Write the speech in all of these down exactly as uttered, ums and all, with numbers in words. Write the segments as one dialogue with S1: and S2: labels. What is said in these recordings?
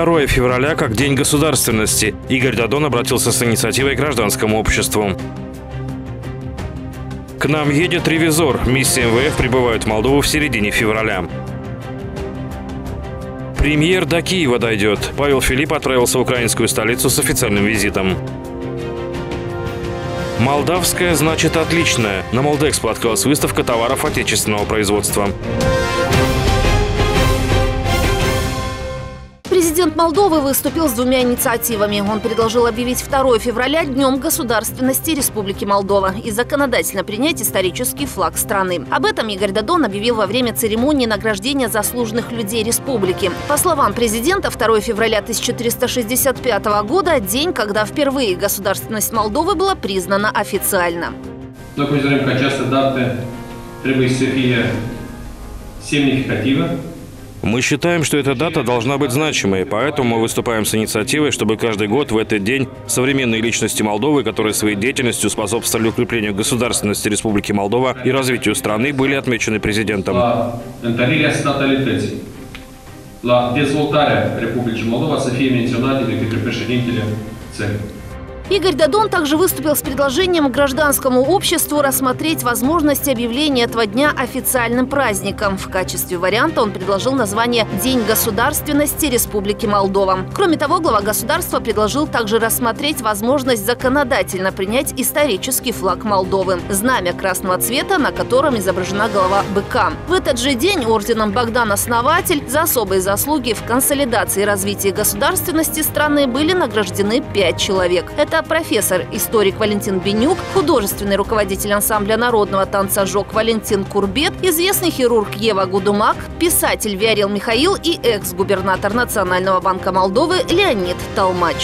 S1: второе февраля как День государственности. Игорь Дадон обратился с инициативой к гражданскому обществу. К нам едет ревизор. Миссия эм вэ эф прибывает в Молдову в середине февраля. Премьер до Киева дойдет. Павел Филипп отправился в украинскую столицу с официальным визитом. Молдавская значит отличная. На Молдэкспо открылась выставка товаров отечественного производства.
S2: Президент Молдовы выступил с двумя инициативами. Он предложил объявить второе февраля Днем государственности Республики Молдова и законодательно принять исторический флаг страны. Об этом Игорь Дадон объявил во время церемонии награждения заслуженных людей республики. По словам президента, второе февраля тысяча триста шестьдесят пятого года – день, когда впервые государственность Молдовы была признана официально.
S3: Noi considerăm că această dată trebuie să fie semnificativă.
S1: Мы считаем, что эта дата должна быть значимой, поэтому мы выступаем с инициативой, чтобы каждый год в этот день современные личности Молдовы, которые своей деятельностью способствовали укреплению государственности Республики Молдова и развитию страны, были отмечены президентом.
S3: La dezvoltarea Republicii Moldova să fie menționate de către președintele țării.
S2: Игорь Дадон также выступил с предложением гражданскому обществу рассмотреть возможность объявления этого дня официальным праздником. В качестве варианта он предложил название «День государственности Республики Молдова». Кроме того, глава государства предложил также рассмотреть возможность законодательно принять исторический флаг Молдовы – знамя красного цвета, на котором изображена голова быка. В этот же день орденом Богдан-Основатель за особые заслуги в консолидации и развитии государственности страны были награждены пять человек. Это профессор, историк Валентин Бенюк, художественный руководитель ансамбля народного танца «Жок» Валентин Курбет, известный хирург Ева Гудумак, писатель Виарил Михаил и экс-губернатор Национального банка Молдовы Леонид Толмач.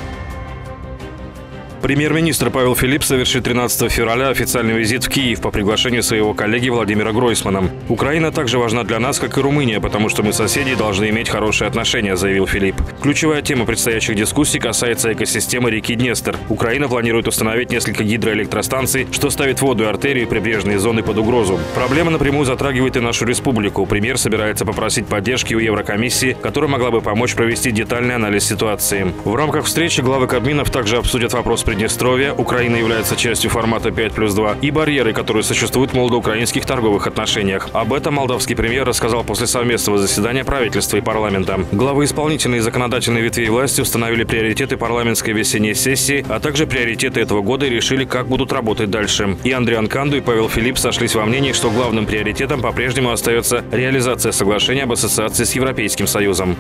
S1: Премьер-министр Павел Филипп совершит тринадцатого февраля официальный визит в Киев по приглашению своего коллеги Владимира Гройсмана. Украина также важна для нас, как и Румыния, потому что мы соседи должны иметь хорошие отношения, заявил Филипп. Ключевая тема предстоящих дискуссий касается экосистемы реки Днестр. Украина планирует установить несколько гидроэлектростанций, что ставит воду и артерии прибрежные зоны под угрозу. Проблема напрямую затрагивает и нашу республику. Премьер собирается попросить поддержки у Еврокомиссии, которая могла бы помочь провести детальный анализ ситуации. В рамках встречи главы Кабминов также обсудят вопрос Приднестровья, Украина является частью формата пять плюс два, и барьеры, которые существуют в молдо-украинских торговых отношениях. Об этом молдавский премьер рассказал после совместного заседания правительства и парламента. Главы исполнительной и законодательной ветвей власти установили приоритеты парламентской весенней сессии, а также приоритеты этого года и решили, как будут работать дальше. И Андриан Канду, и Павел Филипп сошлись во мнении, что главным приоритетом по-прежнему остается реализация соглашения об ассоциации с Европейским Союзом.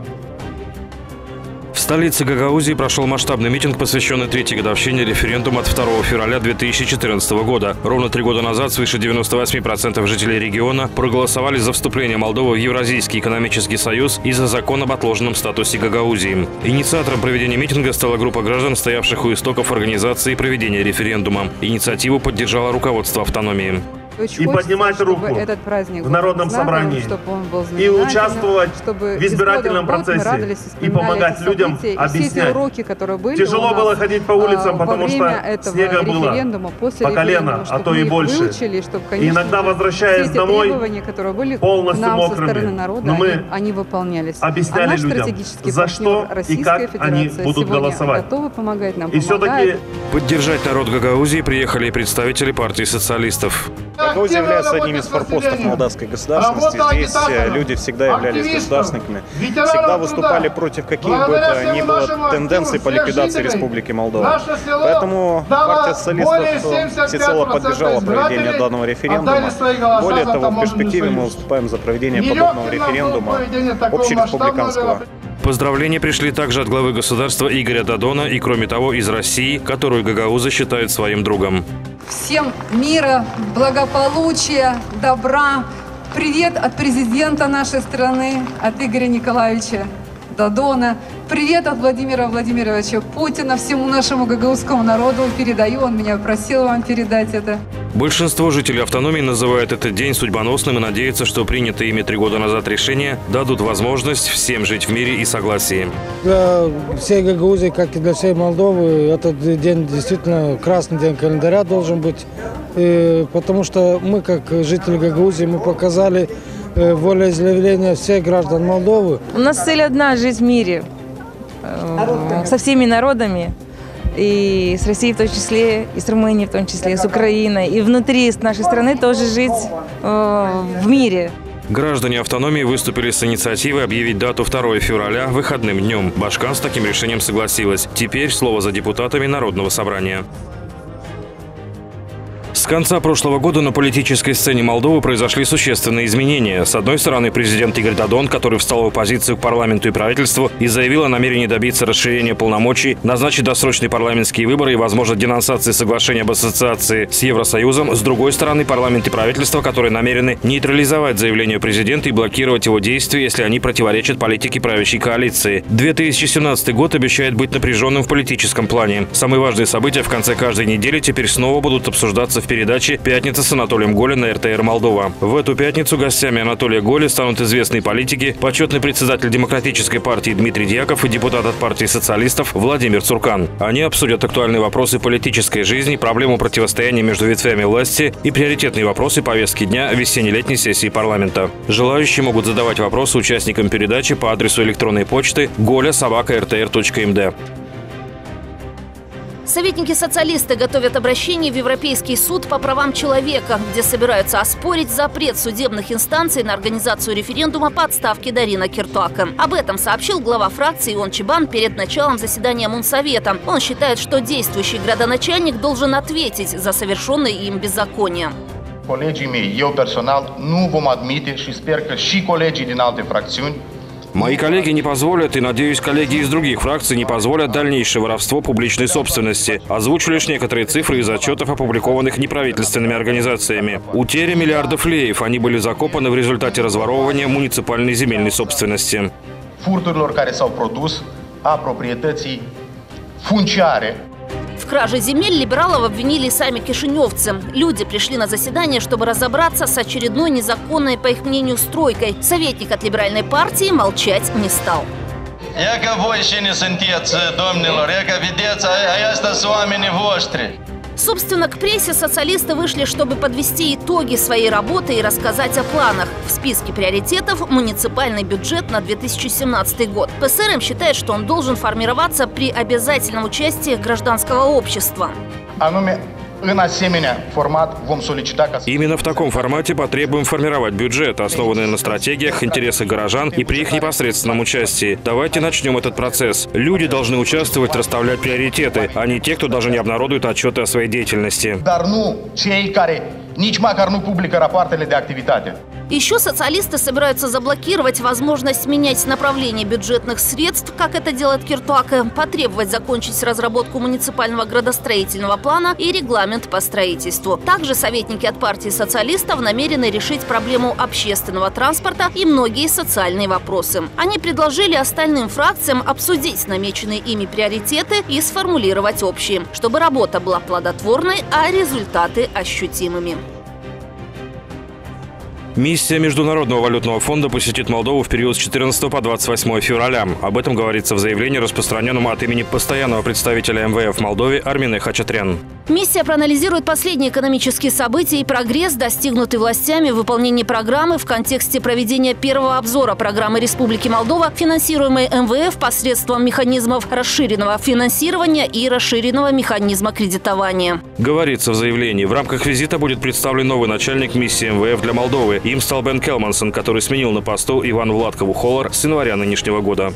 S1: В столице Гагаузии прошел масштабный митинг, посвященный третьей годовщине референдума от второго февраля две тысячи четырнадцатого года. Ровно три года назад свыше девяноста восьми процентов жителей региона проголосовали за вступление Молдовы в Евразийский экономический союз и за закон об отложенном статусе Гагаузии. Инициатором проведения митинга стала группа граждан, стоявших у истоков организации проведения референдума. Инициативу поддержало руководство автономии.
S4: И поднимать руку этот праздник в народном собрании, и участвовать в избирательном процессе, и помогать людям объяснять. Уроки, были Тяжело было ходить по улицам, потому что снега было по колено, а то и больше. Выучили, чтобы, конечно, и иногда, возвращаясь домой, были полностью мокрыми, народа, но мы они выполнялись. объясняли а людям, за что и как они будут голосовать. Помогать нам, и все-таки
S1: поддержать народ Гагаузии приехали и представители партии социалистов.
S5: Гагаузия является одним из форпостов молдавской государственности. Здесь люди всегда являлись государственниками, всегда выступали против каких бы то ни было тенденций по ликвидации Республики Молдова. Поэтому партия социалистов всецело поддержала проведение данного референдума. Более того, в перспективе мы выступаем за проведение подобного референдума общереспубликанского.
S1: Поздравления пришли также от главы государства Игоря Дадона и, кроме того, из России, которую гагаузы считают своим другом.
S6: Всем мира, благополучия, добра. Привет от президента нашей страны, от Игоря Николаевича Дадона. Привет от Владимира Владимировича Путина всему нашему гагаузскому народу. Передаю, он меня просил вам передать это.
S1: Большинство жителей автономии называют этот день судьбоносным и надеются, что принятые ими три года назад решения дадут возможность всем жить в мире и согласии.
S7: Для всей Гагаузии, как и для всей Молдовы, этот день действительно красный день календаря должен быть. И потому что мы, как жители Гагаузии, мы показали волеизъявления всех граждан Молдовы.
S8: У нас цель одна – жить в мире со всеми народами. И с Россией в том числе, и с Румынией в том числе, и с Украиной. И внутри нашей страны тоже жить в мире.
S1: Граждане автономии выступили с инициативой объявить дату второго февраля выходным днем. Башкан с таким решением согласилась. Теперь слово за депутатами Народного собрания. С конца прошлого года на политической сцене Молдовы произошли существенные изменения. С одной стороны, президент Игорь Додон, который встал в оппозицию к парламенту и правительству и заявил о намерении добиться расширения полномочий, назначить досрочные парламентские выборы и, возможно, денонсации соглашения об ассоциации с Евросоюзом. С другой стороны, парламент и правительство, которые намерены нейтрализовать заявление президента и блокировать его действия, если они противоречат политике правящей коалиции. две тысячи семнадцатый год обещает быть напряженным в политическом плане. Самые важные события в конце каждой недели теперь снова будут обсуждаться в передаче «Пятница» с Анатолием Голи на эр тэ эр Молдова. В эту пятницу гостями Анатолия Голи станут известные политики, почетный председатель Демократической партии Дмитрий Дьяков и депутат от партии социалистов Владимир Цуркан. Они обсудят актуальные вопросы политической жизни, проблему противостояния между ветвями власти и приоритетные вопросы повестки дня весенне-летней сессии парламента. Желающие могут задавать вопросы участникам передачи по адресу электронной почты голя собака эр тэ эр точка эм дэ.
S2: Советники-социалисты готовят обращение в Европейский суд по правам человека, где собираются оспорить запрет судебных инстанций на организацию референдума по отставке Дарина Киртуаке. Об этом сообщил глава фракции Ион Чебан перед началом заседания Мунсовета. Он считает, что действующий градоначальник должен ответить за совершенное им беззаконие.
S9: Colegii mei, eu personal, nu vom admite și sper că și colegii din alte fracțiuni.
S1: Мои коллеги не позволят, и, надеюсь, коллеги из других фракций не позволят дальнейшее воровство публичной собственности. Озвучу лишь некоторые цифры из отчетов, опубликованных неправительственными организациями. Утеря миллиардов леев. Они были закопаны в результате разворовывания муниципальной земельной собственности.
S9: Furturilor care s-au produs a proprietății funciare.
S2: В краже земель либералов обвинили сами кишиневцы. Люди пришли на заседание, чтобы разобраться с очередной незаконной, по их мнению, стройкой. Советник от либеральной партии молчать не стал. Собственно, к прессе социалисты вышли, чтобы подвести итоги своей работы и рассказать о планах. В списке приоритетов – муниципальный бюджет на две тысячи семнадцатый год. пэ эс эр эм считает, что он должен формироваться при обязательном участии гражданского общества.
S1: Именно в таком формате потребуем формировать бюджет, основанный на стратегиях, интересах горожан и при их непосредственном участии. Давайте начнем этот процесс. Люди должны участвовать, расставлять приоритеты, а не те, кто даже не обнародует отчеты о своей деятельности.
S2: Еще социалисты собираются заблокировать возможность менять направление бюджетных средств, как это делает Киртуаке, потребовать закончить разработку муниципального градостроительного плана и регламент по строительству. Также советники от партии социалистов намерены решить проблему общественного транспорта и многие социальные вопросы. Они предложили остальным фракциям обсудить намеченные ими приоритеты и сформулировать общие, чтобы работа была плодотворной, а результаты ощутимыми.
S1: Миссия Международного валютного фонда посетит Молдову в период с четырнадцатого по двадцать восьмое февраля. Об этом говорится в заявлении, распространенном от имени постоянного представителя эм вэ эф в Молдове Армине Хачатрян.
S2: Миссия проанализирует последние экономические события и прогресс, достигнутый властями в выполнении программы в контексте проведения первого обзора программы Республики Молдова, финансируемой эм вэ эф посредством механизмов расширенного финансирования и расширенного механизма кредитования.
S1: Говорится в заявлении, в рамках визита будет представлен новый начальник миссии эм вэ эф для Молдовы. Им стал Бен Келмансон, который сменил на посту Иван Владкову-Холлар с января нынешнего года.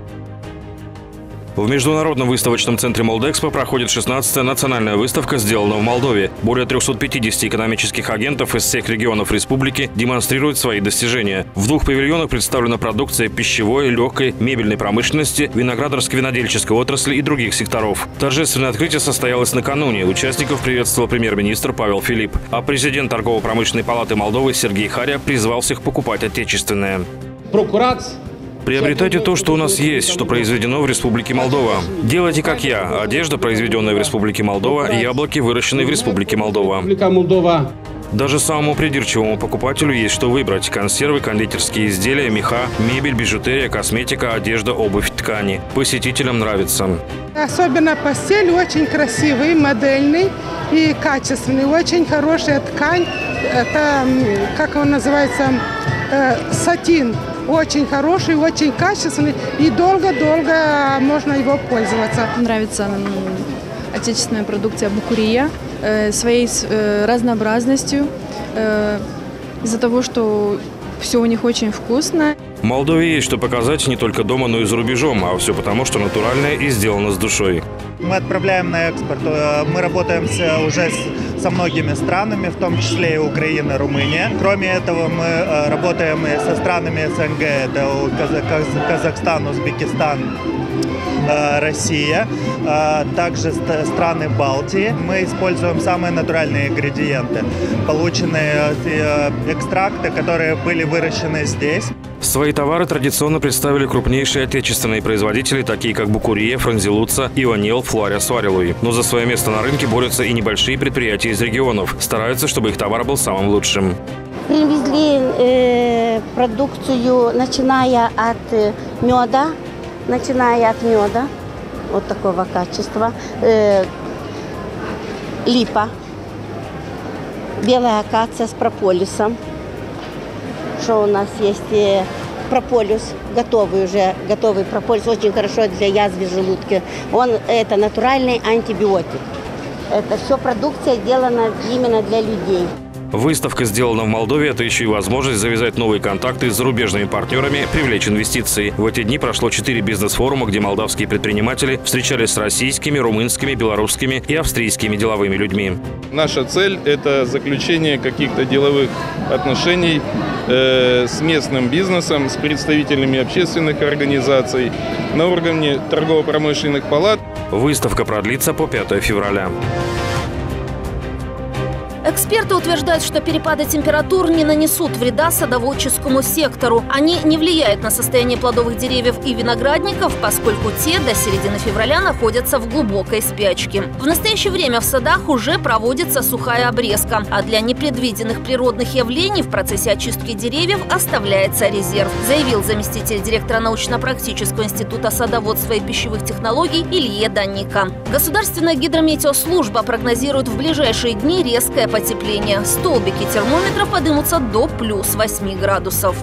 S1: В Международном выставочном центре Молдэкспо проходит шестнадцатая национальная выставка «Сделано в Молдове». Более трёхсот пятидесяти экономических агентов из всех регионов республики демонстрируют свои достижения. В двух павильонах представлена продукция пищевой, легкой, мебельной промышленности, виноградарско-винодельческой отрасли и других секторов. Торжественное открытие состоялось накануне. Участников приветствовал премьер-министр Павел Филипп. А президент Торгово-промышленной палаты Молдовы Сергей Харя призвал всех покупать отечественное. Приобретайте то, что у нас есть, что произведено в Республике Молдова. Делайте, как я. Одежда, произведенная в Республике Молдова, яблоки, выращенные в Республике Молдова. Даже самому придирчивому покупателю есть что выбрать. Консервы, кондитерские изделия, меха, мебель, бижутерия, косметика, одежда, обувь, ткани. Посетителям нравится.
S10: Особенно постель очень красивый, модельный и качественный. Очень хорошая ткань. Это, как он называется, э, сатин. Очень хороший, очень качественный. И долго-долго можно его пользоваться.
S11: Нравится отечественная продукция Букурия э, своей э, разнообразностью. Э, из-за того, что все у них очень вкусно.
S1: Молдове есть что показать не только дома, но и за рубежом, а все потому, что натуральное и сделано с душой.
S12: Мы отправляем на экспорт. Мы работаем с, уже с, со многими странами, в том числе и Украина, Румыния. Кроме этого, мы работаем и со странами СНГ. Это Казахстан, Узбекистан, Россия, также страны Балтии. Мы используем самые натуральные ингредиенты, полученные экстракты, которые были выращены здесь.
S1: Свои товары традиционно представили крупнейшие отечественные производители, такие как Букурия, Франзилуца, Ионел, Флуаря, Сварилуи. Но за свое место на рынке борются и небольшие предприятия из регионов. Стараются, чтобы их товар был самым лучшим.
S13: Привезли э, продукцию, начиная от э, меда, начиная от меда, вот такого качества, э, липа, белая акация с прополисом. Что у нас есть э, прополис, готовый уже, готовый прополис, очень хорошо для язвы желудка. Он, это натуральный антибиотик. Это все продукция сделана именно для людей.
S1: Выставка сделана в Молдове. Это еще и возможность завязать новые контакты с зарубежными партнерами, привлечь инвестиции. В эти дни прошло четыре бизнес-форума, где молдавские предприниматели встречались с российскими, румынскими, белорусскими и австрийскими деловыми людьми.
S14: Наша цель – это заключение каких-то деловых отношений э, с местным бизнесом, с представителями общественных организаций на уровне торгово-промышленных палат.
S1: Выставка продлится по пятое февраля.
S2: Эксперты утверждают, что перепады температур не нанесут вреда садоводческому сектору. Они не влияют на состояние плодовых деревьев и виноградников, поскольку те до середины февраля находятся в глубокой спячке. В настоящее время в садах уже проводится сухая обрезка, а для непредвиденных природных явлений в процессе очистки деревьев оставляется резерв, заявил заместитель директора научно-практического института садоводства и пищевых технологий Илье Даника. Государственная гидрометеослужба прогнозирует в ближайшие дни резкое потепление. Столбики термометров поднимутся до плюс восьми градусов.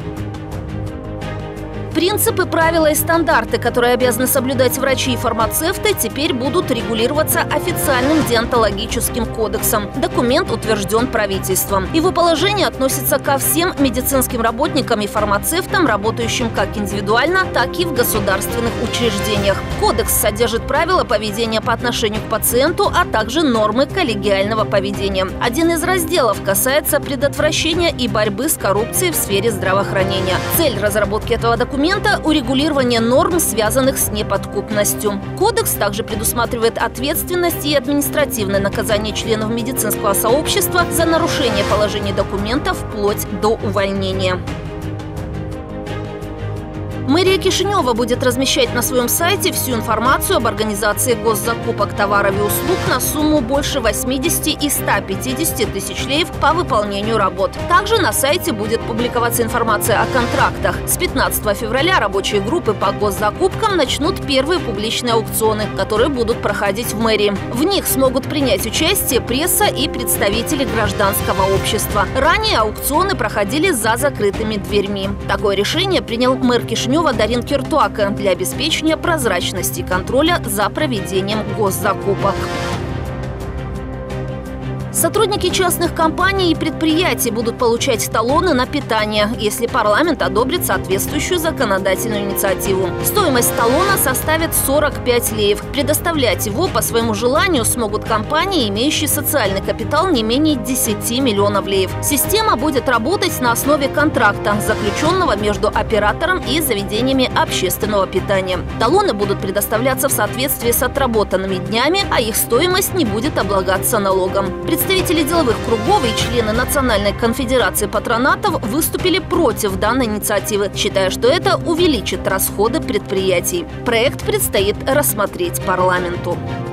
S2: Принципы, правила и стандарты, которые обязаны соблюдать врачи и фармацевты, теперь будут регулироваться официальным деонтологическим кодексом. Документ утвержден правительством. Его положение относится ко всем медицинским работникам и фармацевтам, работающим как индивидуально, так и в государственных учреждениях. Кодекс содержит правила поведения по отношению к пациенту, а также нормы коллегиального поведения. Один из разделов касается предотвращения и борьбы с коррупцией в сфере здравоохранения. Цель разработки этого документа – урегулирование норм, связанных с неподкупностью. Кодекс также предусматривает ответственность и административное наказание членов медицинского сообщества за нарушение положений документа вплоть до увольнения. Мэрия Кишинева будет размещать на своем сайте всю информацию об организации госзакупок товаров и услуг на сумму больше восьмидесяти и ста пятидесяти тысяч леев по выполнению работ. Также на сайте будет публиковаться информация о контрактах. С пятнадцатого февраля рабочие группы по госзакупкам начнут первые публичные аукционы, которые будут проходить в мэрии. В них смогут принять участие пресса и представители гражданского общества. Ранее аукционы проходили за закрытыми дверьми. Такое решение принял мэр Кишинева Дарин Киртуака для обеспечения прозрачности и контроля за проведением госзакупок. Сотрудники частных компаний и предприятий будут получать талоны на питание, если парламент одобрит соответствующую законодательную инициативу. Стоимость талона составит сорок пять леев. Предоставлять его по своему желанию смогут компании, имеющие социальный капитал не менее десяти миллионов леев. Система будет работать на основе контракта, заключенного между оператором и заведениями общественного питания. Талоны будут предоставляться в соответствии с отработанными днями, а их стоимость не будет облагаться налогом. Представители деловых кругов и члены Национальной конфедерации патронатов выступили против данной инициативы, считая, что это увеличит расходы предприятий. Проект предстоит рассмотреть парламенту.